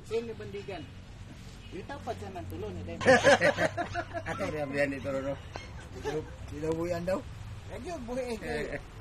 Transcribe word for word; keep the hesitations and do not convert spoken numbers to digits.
Ini bendigan. Ditapat sa man tulo ni Dave. Ato ra biyan ito ro. Dito buyan daw. Radyo buhi eh.